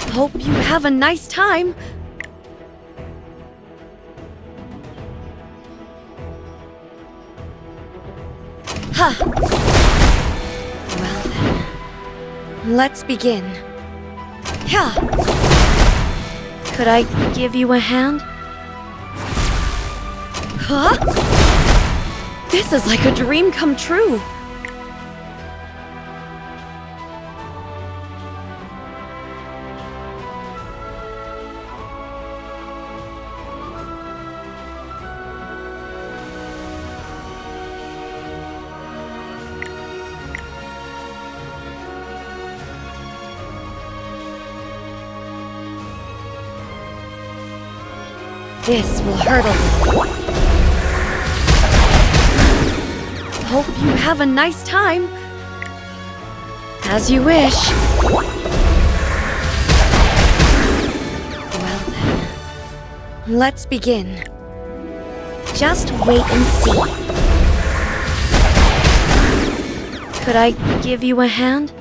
Hope you have a nice time. Huh. Well then, let's begin. Yeah. Could I give you a hand? Huh? This is like a dream come true. This will hurt a little. Hope you have a nice time. As you wish. Well then, let's begin. Just wait and see. Could I give you a hand?